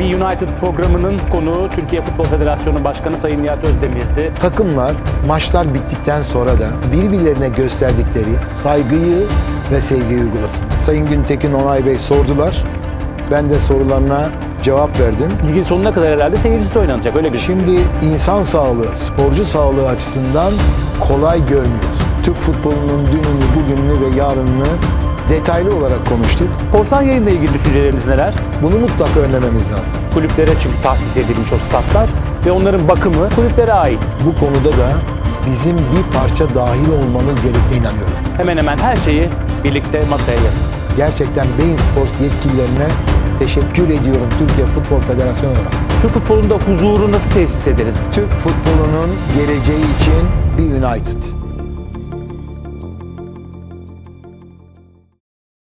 United programının konuğu Türkiye Futbol Federasyonu Başkanı Sayın Nihat Özdemir'di. Takımlar maçlar bittikten sonra da birbirlerine gösterdikleri saygıyı ve sevgiyi uygulasın. Sayın Güntekin, Onay Bey sordular. Ben de sorularına cevap verdim. Ligin sonuna kadar herhalde seyircisiz oynanacak, öyle bir şey. Şimdi insan sağlığı, sporcu sağlığı açısından kolay görmüyoruz. Türk futbolunun dününü, bugününü ve yarınını detaylı olarak konuştuk. Korsan yayınla ilgili düşünceleriniz neler? Bunu mutlaka önlememiz lazım. Kulüplere çünkü tahsis edilmiş o statlar ve onların bakımı kulüplere ait. Bu konuda da bizim bir parça dahil olmamız gerektiğine inanıyorum. Hemen hemen her şeyi birlikte masaya yatırın. Gerçekten Bein Sports yetkililerine teşekkür ediyorum Türkiye Futbol Federasyonu olarak. Türk futbolunda huzuru nasıl tesis ederiz? Türk futbolunun geleceği için bir United.